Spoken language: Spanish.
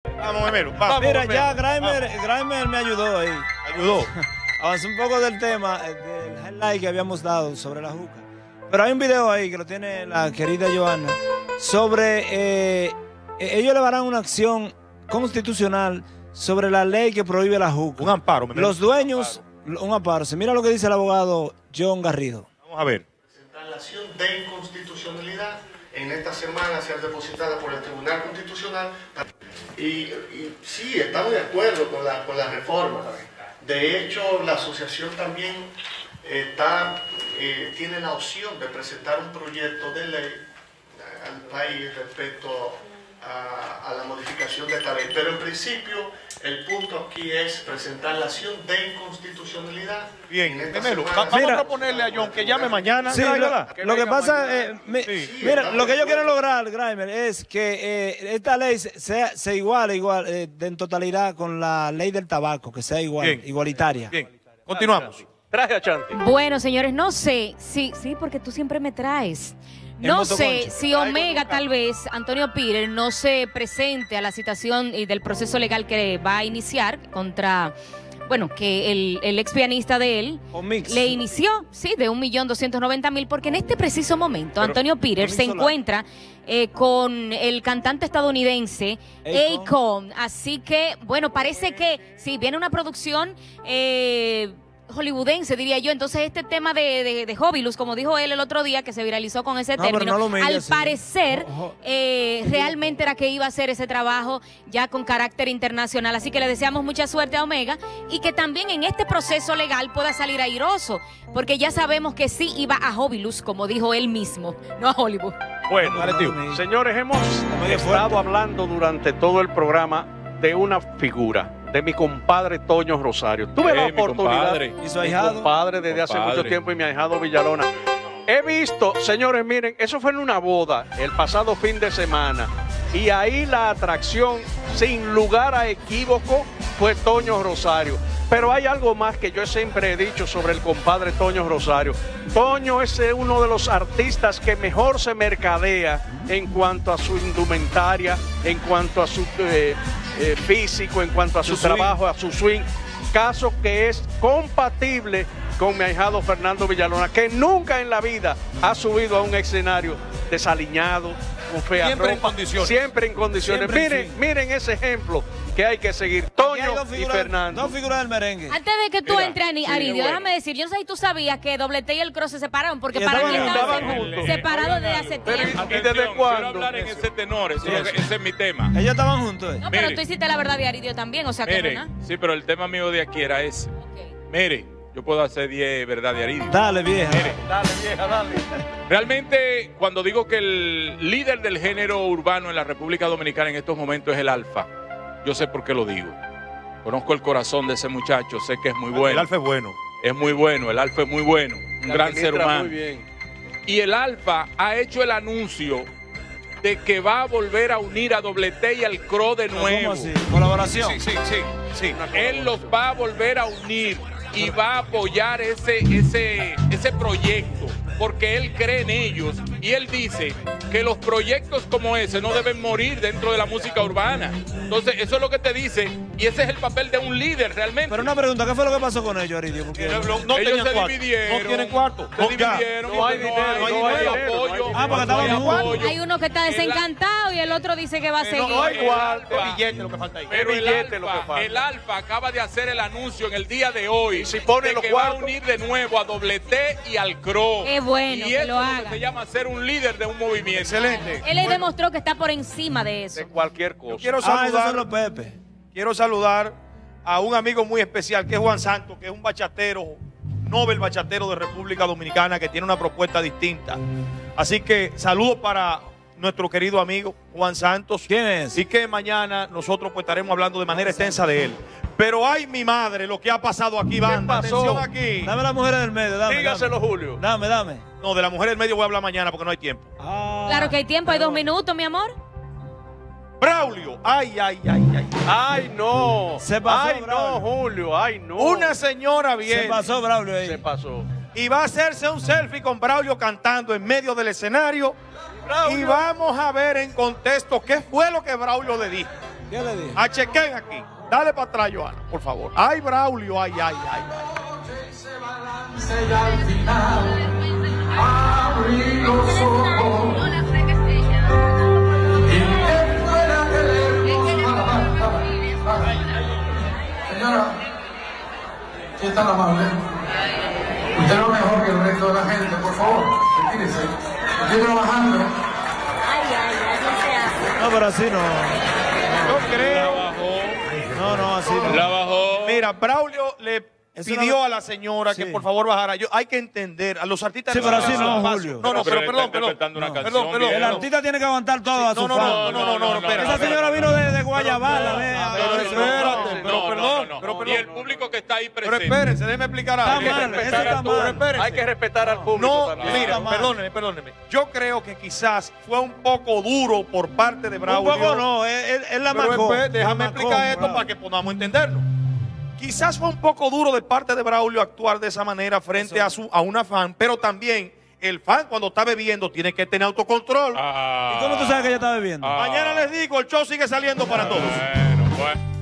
Vamos, Memelo, vamos. Mira, ya Grimer me ayudó ahí. Ayudó. Avanzó un poco del tema, del highlight que habíamos dado sobre la juca. Pero hay un video ahí que lo tiene la querida Johanna sobre... ellos le harán una acción constitucional sobre la ley que prohíbe la juca. Un amparo. Memelo. Los dueños... Un amparo. Mira lo que dice el abogado John Garrido. Vamos a ver. Presentar la acción de inconstitucionalidad en esta semana, ser depositada por el Tribunal Constitucional. Y sí, estamos de acuerdo con la reforma. De hecho, la asociación también tiene la opción de presentar un proyecto de ley al país respecto a la modificación de esta ley. Pero en principio, el punto aquí es presentar la acción de inconstitucionalidad. Bien, Memelo, semana. vamos a proponerle a John que llame mañana. Sí, lo que pasa, mira, lo que ellos quieren lograr, Grimer, es que esta ley sea igual en totalidad con la ley del tabaco, que sea igual, Bien. igualitaria. Bien, continuamos. Traje a Chanti. Bueno, señores, no sé, sí, porque tú siempre me traes. No sé si Omega, tal vez, Antonio Pires, no se presente a la citación y del proceso legal que va a iniciar contra, bueno, que el ex pianista de él le inició, sí, de 1.290.000, porque en este preciso momento Antonio Pires se encuentra con el cantante estadounidense Akon. Así que, bueno, parece que sí, viene una producción hollywoodense, diría yo. Entonces este tema de Hobilus, como dijo él el otro día, que se viralizó con ese término, al parecer realmente era que iba a hacer ese trabajo ya con carácter internacional. Así que le deseamos mucha suerte a Omega y que también en este proceso legal pueda salir airoso, porque ya sabemos que sí iba a Hobilus, como dijo él mismo, no a Hollywood. Bueno, señores, hemos estado hablando durante todo el programa de una figura, de mi compadre Toño Rosario. Tuve la oportunidad, mi compadre desde hace mucho tiempo, y mi ahijado Villalona. He visto, señores, miren, eso fue en una boda el pasado fin de semana, y ahí la atracción, sin lugar a equívoco, fue Toño Rosario. Pero hay algo más que yo siempre he dicho sobre el compadre Toño Rosario. Toño es uno de los artistas que mejor se mercadea en cuanto a su indumentaria, en cuanto a su físico, en cuanto a su trabajo, a su swing. Caso que es compatible con mi ahijado Fernando Villalona, que nunca en la vida ha subido a un escenario desaliñado, con fea siempre ropa, en condiciones. Siempre en condiciones. Miren ese ejemplo que hay que seguir. Toño y Fernando. Dos figuras del merengue. Antes de que tú entres, Aridio, déjame decir, yo no sé si tú sabías que Doble T y el Cross se separaron, porque para mí estaban separados desde hace tiempo. ¿Y desde cuándo? Quiero hablar en ese tenor, ese es mi tema. Ellos estaban juntos. No, pero tú hiciste la verdad de Aridio también, o sea que Mire, no. sí, pero el tema mío de aquí era ese. Mire, yo puedo hacer 10 verdad de Aridio. Dale, vieja. Mire, Dale, vieja, dale. realmente, cuando digo que el líder del género urbano en la República Dominicana en estos momentos es el Alfa, yo sé por qué lo digo. Conozco el corazón de ese muchacho, sé que es muy bueno. El Alfa es bueno. Es muy bueno, el Alfa es muy bueno, un gran ser humano. Muy bien. Y el Alfa ha hecho el anuncio de que va a volver a unir a Doble T y al Cro de nuevo. ¿Cómo así? ¿Colaboración? Sí. Él los va a volver a unir y va a apoyar ese proyecto, porque él cree en ellos y él dice que los proyectos como ese no deben morir dentro de la música urbana. Entonces, eso es lo que te dice, y ese es el papel de un líder realmente. Pero una pregunta, ¿qué fue lo que pasó con ellos, Aridio? Porque ellos se dividieron. No tienen cuarto. Se dividieron. No hay dinero, apoyo. porque estaban juntos. Hay uno que está desencantado y el otro dice que va a seguir. No hay cuarto. Es billete lo que falta ahí. Pero billete lo que falta. el Alfa acaba de hacer el anuncio en el día de hoy si pone de los que va a cuartos. unir de nuevo a Doble T y al Cro. Qué bueno y que eso lo es lo haga. que se llama ser un líder de un movimiento. Excelente. Él le demostró que está por encima de eso. De cualquier cosa. Quiero Esos son saludar, los Pepe. quiero saludar a un amigo muy especial que es Juan Santos, que es un bachatero, Nobel bachatero de República Dominicana, que tiene una propuesta distinta. Así que saludos para nuestro querido amigo Juan Santos. ¿Quién es? Y que mañana nosotros pues estaremos hablando de manera extensa de él. Pero ay, mi madre, lo que ha pasado aquí, banda. pasó? Atención aquí. Dame las mujeres del medio, dame. Dígaselo, Julio. Dame. No, de la mujer del medio voy a hablar mañana porque no hay tiempo. Claro que hay tiempo, hay 2 minutos, mi amor. Braulio, ay. Ay, no. Se pasó, Ay, no, Braulio. Julio. Ay, no. Una señora viene. Se pasó, Braulio, ahí. Se pasó. Y va a hacerse un selfie con Braulio cantando en medio del escenario. Braulio. Y vamos a ver en contexto qué fue lo que Braulio le dijo. ¿Qué le dije? Chequen aquí. Dale para atrás, Joana, por favor. Ay, Braulio, ay. Señora, ¿qué es tan amable? Usted es lo mejor que el resto de la gente, por favor, retírese. Estoy trabajando. No, pero así no. Yo creo. No, así no. La bajó. Mira, Braulio le pidió a la señora que por favor bajara. Hay que entender, a los artistas... Sí, pero así no, Julio. No, pero perdón. Perdón. El artista tiene que aguantar todo a su fan. No, espera. Esa señora vino de Guayabala. Pero y el público que está ahí presente. Pero espérense, déjeme explicar algo. Hay que respetar al público. No, mira, perdóneme. Yo creo que quizás fue un poco duro por parte de Braulio. Un poco no, es la macó. Déjame explicar esto para que podamos entenderlo. Quizás fue un poco duro de parte de Braulio actuar de esa manera frente a una fan, pero también el fan cuando está bebiendo tiene que tener autocontrol. ¿Y cómo tú sabes que ella está bebiendo? Mañana les digo, el show sigue saliendo para todos. Bueno.